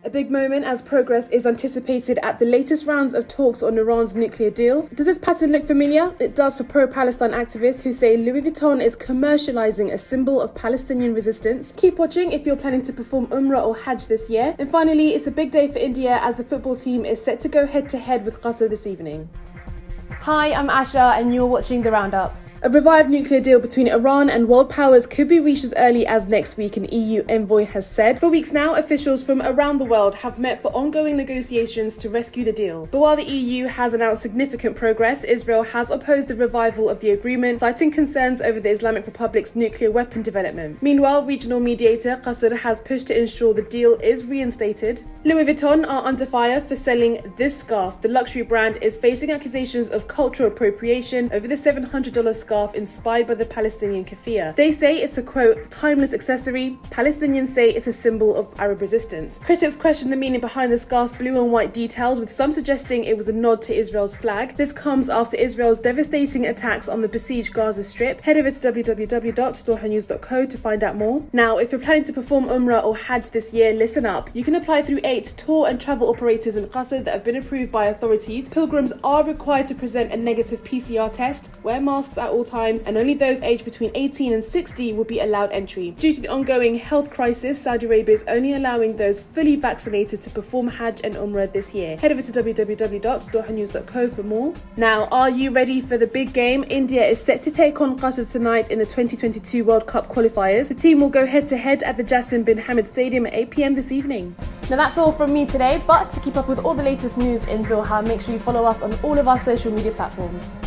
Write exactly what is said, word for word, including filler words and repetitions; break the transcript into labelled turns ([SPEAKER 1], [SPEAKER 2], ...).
[SPEAKER 1] A big moment as progress is anticipated at the latest rounds of talks on Iran's nuclear deal. Does this pattern look familiar? It does for pro-Palestine activists who say Louis Vuitton is commercializing a symbol of Palestinian resistance. Keep watching if you're planning to perform Umrah or Hajj this year. And finally, it's a big day for India as the football team is set to go head-to-head with Qatar this evening. Hi, I'm Asha and you're watching The Roundup. A revived nuclear deal between Iran and world powers could be reached as early as next week, an E U envoy has said. For weeks now, officials from around the world have met for ongoing negotiations to rescue the deal. But while the E U has announced significant progress, Israel has opposed the revival of the agreement, citing concerns over the Islamic Republic's nuclear weapon development. Meanwhile, regional mediator Qatar has pushed to ensure the deal is reinstated. Louis Vuitton are under fire for selling this scarf. The luxury brand is facing accusations of cultural appropriation over the seven hundred dollar scarf inspired by the Palestinian keffiyeh. They say it's a, quote, timeless accessory. Palestinians say it's a symbol of Arab resistance. Critics question the meaning behind the scarf's blue and white details, with some suggesting it was a nod to Israel's flag. This comes after Israel's devastating attacks on the besieged Gaza Strip. Head over to w w w dot doha news dot co to find out more. Now, if you're planning to perform Umrah or Hajj this year, listen up. You can apply through eight tour and travel operators in Qatar that have been approved by authorities. Pilgrims are required to present a negative P C R test, wear masks at all times, and only those aged between eighteen and sixty will be allowed entry. Due to the ongoing health crisis, Saudi Arabia is only allowing those fully vaccinated to perform Hajj and Umrah this year. Head over to w w w dot doha news dot co for more. Now, are you ready for the big game? India is set to take on Qatar tonight in the twenty twenty-two World Cup qualifiers. The team will go head to head at the Jassim bin Hamad Stadium at eight p m this evening. Now that's all from me today, but to keep up with all the latest news in Doha, make sure you follow us on all of our social media platforms.